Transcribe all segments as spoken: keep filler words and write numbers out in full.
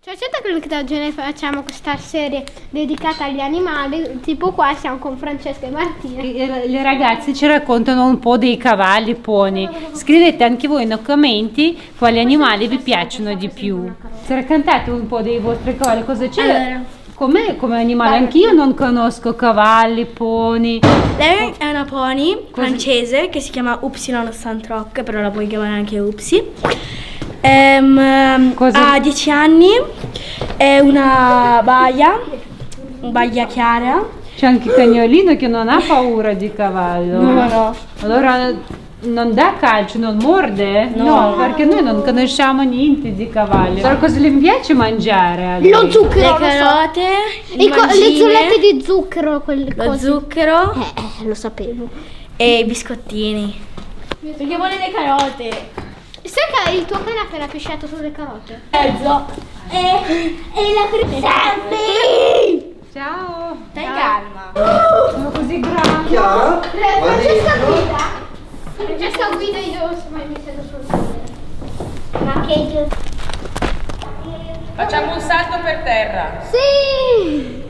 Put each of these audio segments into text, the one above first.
Cioè, certo che da oggi noi facciamo questa serie dedicata agli animali, tipo qua siamo con Francesca e Martina. E le ragazze ci raccontano un po' dei cavalli, pony. Scrivete anche voi nei commenti quali animali vi piacciono di più. Se raccontate un po' dei vostri cavalli, cosa c'è? Allora. Com'è come animale? Anch'io non conosco cavalli, pony. Lei è una pony francese che si chiama Upsilon Santroc, però la puoi chiamare anche Upsi. Um, ha dieci anni, è una baia, una baia chiara. C'è anche il cagnolino che non ha paura di cavallo. No, no. Allora non dà calcio, non morde? No, no perché noi non conosciamo niente di cavalli. Allora cosa le piace mangiare? Lo zucchero, le carote, so. le, le zullette di zucchero, quelle lo cose. zucchero, eh, eh, lo sapevo. E i biscottini. Perché vuole le carote. Sai che il tuo cane ha appena pisciato sulle carote? Mezzo. E, e la Sammy! Ciao! Stai calma. Sono così grandi. Chiara? Francesca guida? Francesca guida io mai mi sento sul Ma che io... Facciamo un salto per terra. Sì!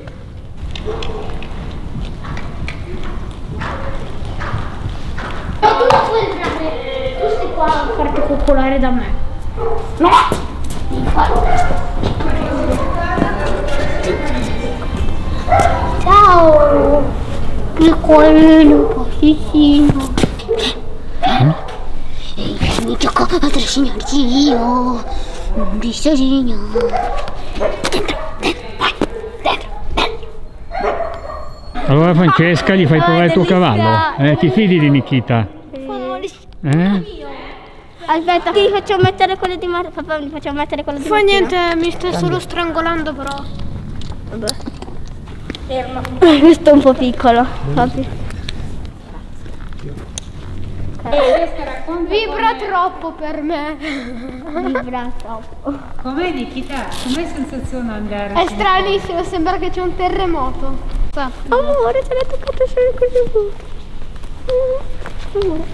E tu non puoi entrare, tu stai qua a farti coccolare da me. No! Ciao! Piccolino, posticino. Mi tocca a trascinarci io. Non ti sto segnando. Dentro, dentro, vai, dentro, dentro. Allora Francesca, gli fai provare il tuo cavallo? Eh, ti fidi di Nikita? Eh? Aspetta, ti faccio mettere quello di Martina. Papà, mi faccio mettere quello di Fa Martina. niente, mi sta solo strangolando però. Vabbè. Fermo. Questo è un po' piccolo. Papi. Vibra troppo per me. Vibra troppo. Com'è Nikita? Com'è sensazione andare? È stranissimo, sembra che c'è un terremoto. Amore, te l'hai toccato solo così. Amore.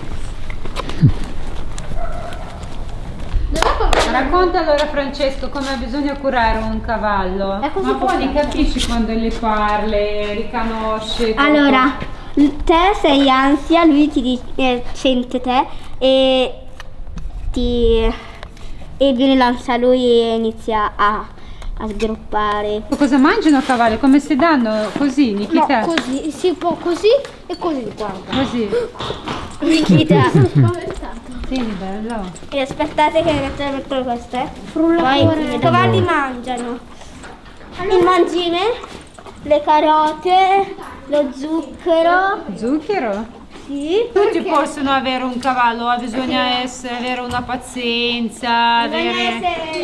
Racconta allora Francesco come bisogna curare un cavallo. È così. Ma poi capisci quando le parli, riconosci. Allora, te sei ansia, lui ti dice, eh, sente te e ti e viene l'ansia a lui e inizia a, a sgroppare. Cosa mangiano cavalli? Come si danno? Così, Nikita? No, così, si può così e così, guarda. Così. Nikita, sono spaventato. Sì, bello. E aspettate che ragazzi metto queste. Poi i cavalli mangiano il mangime, le carote, lo zucchero. Zucchero? Sì. Tutti possono avere un cavallo, bisogna essere, avere una pazienza, avere,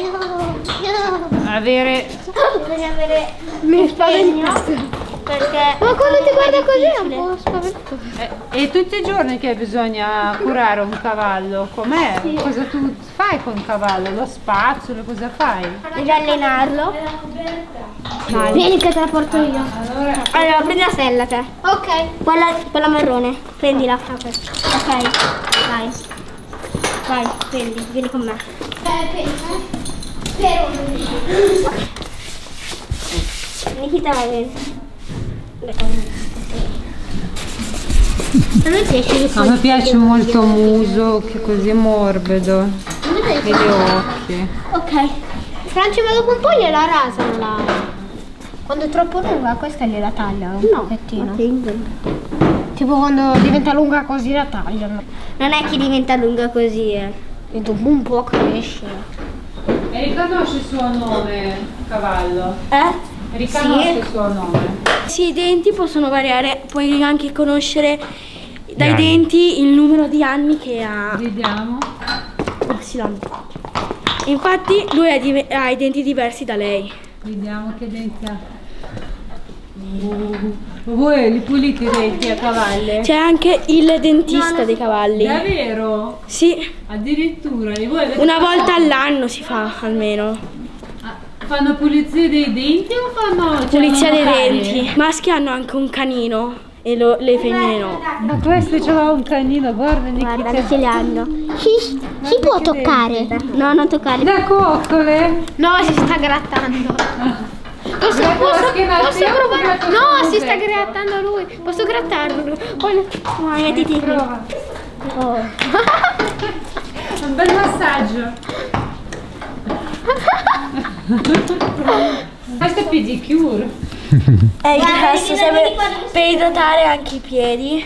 avere... Bisogna avere mi spavento perché ma quando ti guarda così è un po' spaventato. E, e tutti i giorni che bisogna curare un cavallo, com'è? Sì. Cosa tu fai con il cavallo? Lo spazzolo, cosa fai? Devi allenarlo. Vai. Vieni che te la porto io. Allora, Allora prendi la sella te. Ok. Quella, quella marrone, prendila. Ok. Ok. Vai. Vai, prendi, vieni con me. Nikita va bene. a me piace molto il muso, che è così morbido. E gli occhi. Ok. Franci, ma dopo un po' gliela rasano la... Quando è troppo lunga questa gliela tagliano un no, pochettino. Tipo quando diventa lunga così la tagliano. Non è che diventa lunga così, eh. E dopo un po' cresce. E riconosce il suo nome, cavallo? Eh? Riconosce Sì. il suo nome? Sì, i denti possono variare, puoi anche conoscere dai Gli anni. denti il numero di anni che ha. Vediamo. Upsilon. Infatti lui ha, div- ha i denti diversi da lei. Vediamo che denti ha. Uh, voi li pulite i denti a cavallo? C'è anche il dentista No, no, dei cavalli. Davvero? Sì, Addirittura? E voi avete una fatto- volta all'anno si fa almeno. Ah, fanno pulizia dei denti o fanno... cioè, Pulizia hanno dei carie? denti. I maschi hanno anche un canino e lo, le femmine no. Ma questo c'aveva un canino, guarda Nikita. Guarda, ce li hanno. Si, si può toccare? No, non toccare. Da coccole? No, si sta grattando. Posso, Guarda, posso, la schiena posso alta, provare? io ho No, provato si sta questo. grattando lui. Posso grattarlo? Poi... Vai, mettiti qui. Prova. Oh. Un bel massaggio. Questo è pedicure. È il grasso, serve per idratare anche i piedi.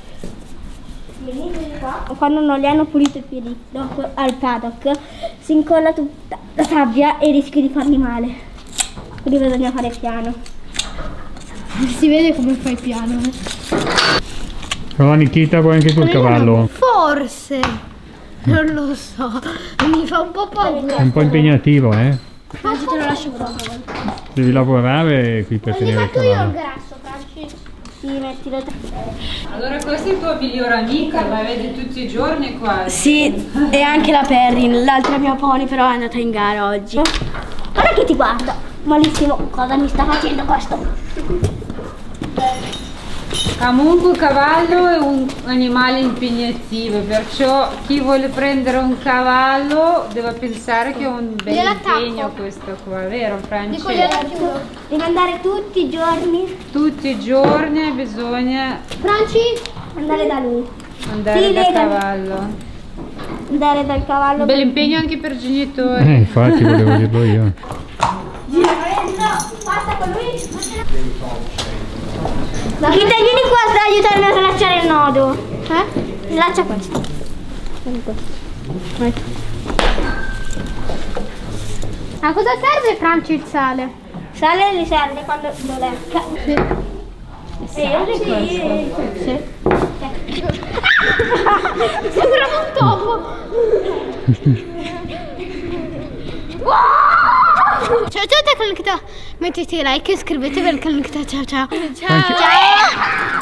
Quando non li hanno pulito i piedi dopo al paddock si incolla tutta la sabbia e rischi di farli male. Quindi bisogna fare piano. Si vede come fai piano. Eh. Però Nikita vuoi anche tu il cavallo? Forse. Non lo so. Mi fa un po' paura. È un po' impegnativo, eh? Oggi te lo lascio proprio. Devi lavorare qui per Gli tenere il faccio io il cavallo. grasso, Franci. Sì, mettilo te. Allora questo è il tuo migliore amico, la vedi tutti i giorni qua. Sì, e anche la Perrin, l'altra mia pony però è andata in gara oggi. Guarda che ti guarda. Malissimo. Cosa mi sta facendo questo? Comunque il cavallo è un animale impegnativo, perciò chi vuole prendere un cavallo deve pensare che è un bel Gliel'attacco. impegno questo qua, vero Dico Francesco? gliela chiudo. Devi andare tutti i giorni. Tutti i giorni bisogna Franci? Andare da lui. andare Sì, da vedi. cavallo. Andare dal cavallo. Un bel impegno anche per i genitori. Eh, infatti volevo dirlo io. Passa con lui. Nikita, vieni qua ad aiutarmi a slacciare il nodo. Eh? Slaccia questo. Vai. A cosa serve Franci il sale? Sale li serve quando lo lecca. Sì. Sì, sì. Sì. Sembrava un topo. Ciao ciao, Tecnica. Mettete like e iscrivetevi al canale. Ciao ciao. Franci-